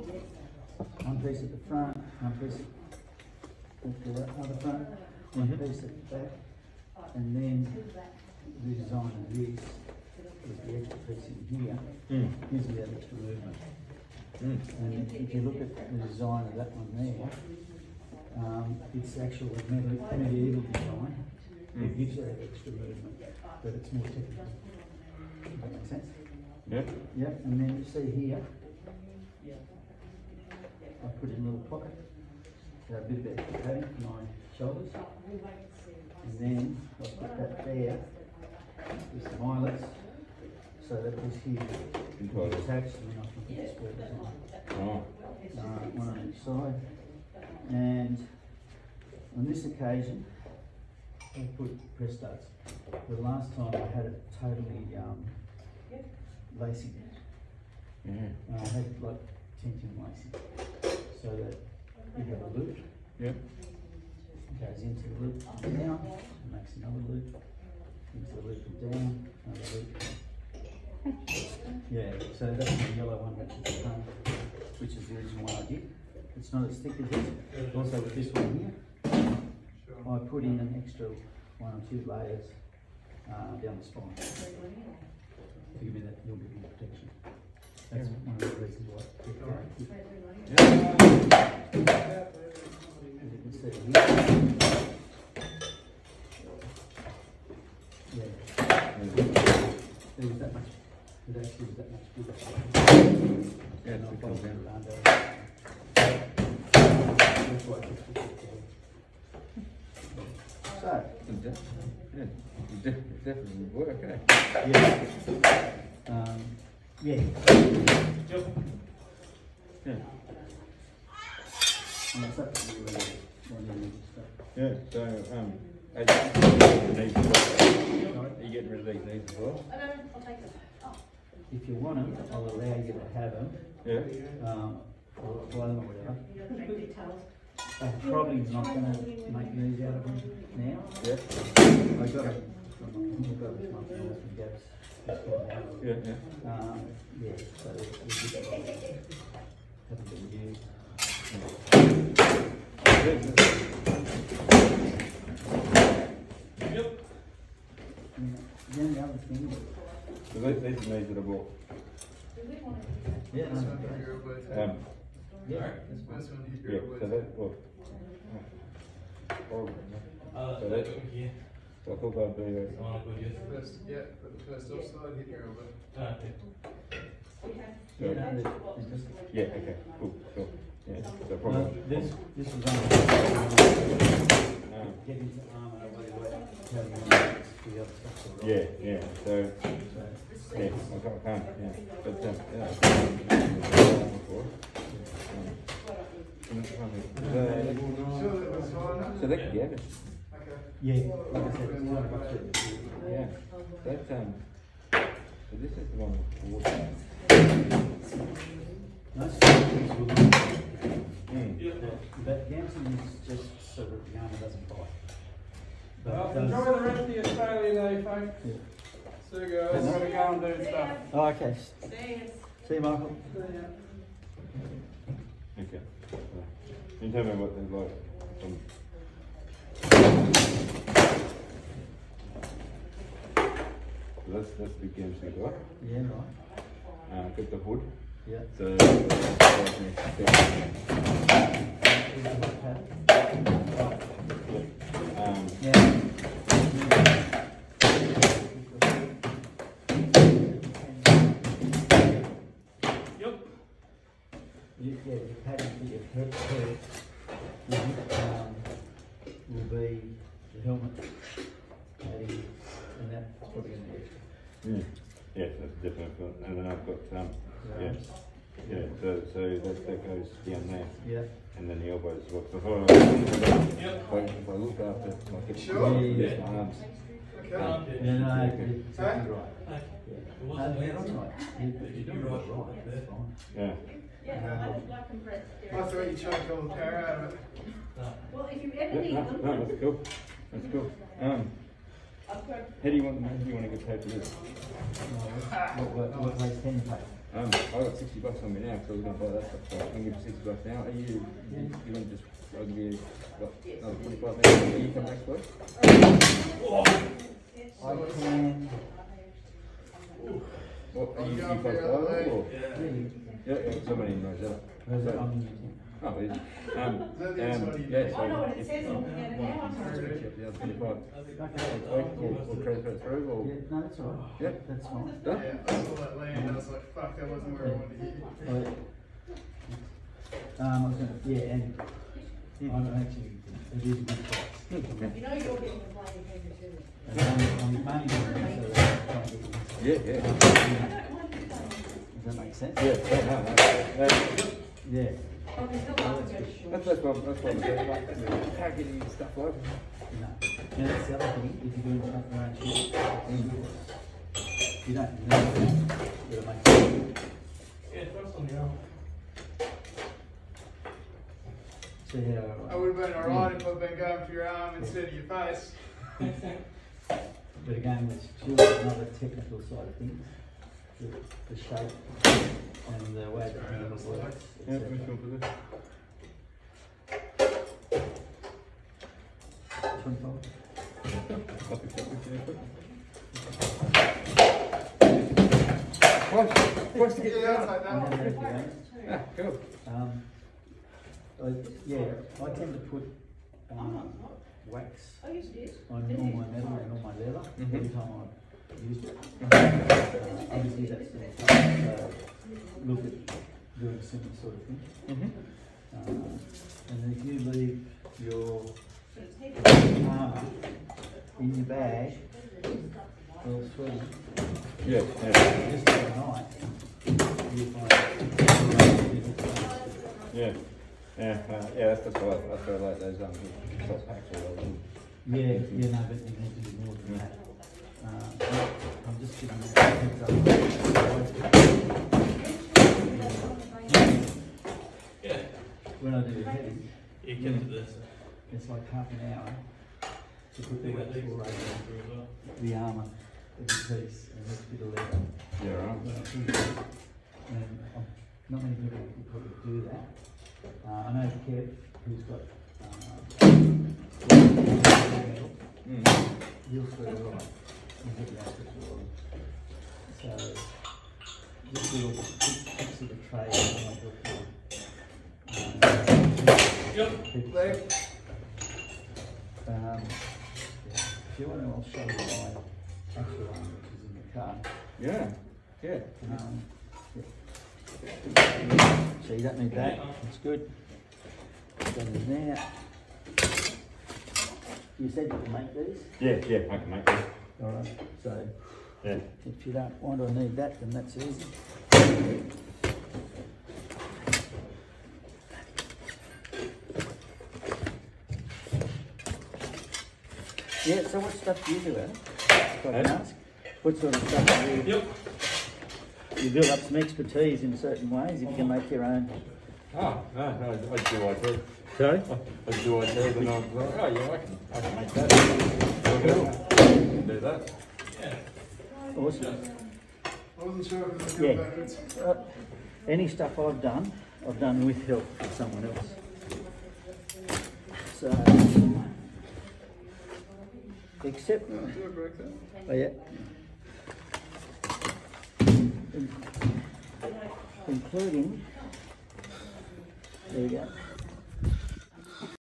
One piece at the front, one piece at the other front, one piece at the back, and then the design of this with the extra piece in here gives me that extra movement. And if you look at the design of that one there, it's actually a medieval design. It gives you that extra movement, but it's more technical. Does that make sense? Yep. Yep, and then you see here, I put in a little pocket, a bit of extra padding for my shoulders, and then I put that there with some eyelets, so that this here is attached, and then I can put the square design. One on each side, and on this occasion, I put press studs. The last time I had it totally lacy. I had like tension lacy, so that you have a loop. Yep. Goes into the loop and down, makes another loop, into the loop and down, another loop. Yeah, so that's the yellow one which is the front, which is the original one I did. It's not as thick as this. Also with this one here, I put in an extra 1 or 2 layers down the spine to give me that little bit more protection. That's one of the reasons why I keep going. As you can see here. Yeah. There was that much. It actually was that much bigger. Yeah, it's because under. So, it definitely would work, eh? yeah. Yeah. Yeah. And it's up to you when you stuff. Yeah, so, are you getting rid of these needs as well? I'll take them. If you want them, I'll allow you to have them. Yeah. Or apply them or whatever. Details. I'm probably not going to make these out of them now. Yeah. I got it from Gabs. Yeah, yeah. Yeah, so we'll just haven't been used. Yep. Then the other thing. So these are these that I bought. Yeah, no, Yeah, so that, well, so that, so I thought that'd be but the first offside hit your elbow. yeah, okay, cool, cool. Yeah, so no, probably. this was only get into arm and away the other stuff. Yeah, yeah, so, yeah, I can't, yeah, but, so that could be it. Yeah, like I said, it's not much. Yeah, that, so this is the one with the water. Nice. But Gamson is just so that the armour doesn't bite. Well, enjoy the rest of the Australian day, folks. Yeah. See you guys. I'm gonna go and do stuff. Oh, okay. See you, Michael. Okay. Can you tell me what they're like? So that's the big games we got. Yeah, right. Got the hood. Yeah. So Yeah. Yep. Yeah, the pattern for your head will be the helmet, padding, and that's probably going to be extra. yes, that's definitely. And then I've got yeah, so that goes down there. Yeah. And then the elbows as well. So if I look after my hips, Sure. my Yeah. arms. Okay. Yeah, no, you're exactly right. Yeah. No, that's right. You're doing it right. That's fine. Yeah. I thought you choked all the power out of it. Well, if you ever need No, them. that's cool. That's cool. How do you want to get paid for this? What weighs 10 pay? I got $60 on me now, so I was going to buy that stuff. So I'm going to give you $60 now. Are you want to just, I'll give you, what, another 25 minutes? Are you come next week? I can, What, are you close by or? Yeah, somebody in Rosetta. Rosetta, I'm in Newton. Oh, easy. that the Yeah, inside? so I know what it if says you on want the to other switch it, the other 25 Okay. or transfer it through or? Yeah, no, that's all right. Yeah. That's fine. Done? Yeah, I saw that land, I was like, fuck, that wasn't where I wanted to hit. I was gonna, yeah, and I'm actually, it is a good price. You know you're getting the blame every two. And I'm mainly doing it so that I try and get it. Yeah. Does that make sense? Yeah. Yeah. Oh, there's no one goes short. That's what I'm saying, like, packaging and stuff like that. No. Now that's the other thing, if you're doing something around shit, you don't need that, you gotta make it. Yeah, first on the arm. See how. I would have been alright if I'd been going for your arm instead of your face. But again, it's still another technical side of things, the shape and the way that the needle works. Yeah, etc. which one for this? 25. I'll pick that with you. What's to get Yeah, done? I'll take And that then one. there's the rest. Yeah, cool. Yeah, I tend to put wax Oh, yes, it is. on all my metal and all my leather every time I use it. Obviously, that's the so look at doing a similar sort of thing. And then if you leave your armour in your bag, well, sweaty, Yeah. just overnight, you find Yeah. Yeah, that's what I like those top packs or those. yeah, no, but you need to do more than that. I'm just giving you a heads up. When I do heavy, You can do this. it's like half an hour to put the wax all over the armour, every piece, and this bit of leather. Yeah, right. And not many people will probably do that. I know Kev, who's got metal, he'll sweat it right. He'll get the aspect right. So, just little tricks of the trade that might help you. Leg. Yeah. If you want to, I'll show you my actual one, which is in the car. Yeah. Yeah. So you don't need that, that's good. Go in there. You said you can make these? Yeah, I can make this. Alright, so Yeah. if you don't want or need that, then that's easy. Yeah, so what stuff do you do, Adam? If I can ask? What sort of stuff do you? You build up some expertise in certain ways if you can make your own. Oh, no, I do IT. Sorry? I do IT, then I was like, oh yeah, I can make that. I can do that. Awesome. I wasn't sure if it was Yeah. going backwards. Any stuff I've done with help from someone else. So, except, Do I break that? oh yeah. Including, there we go.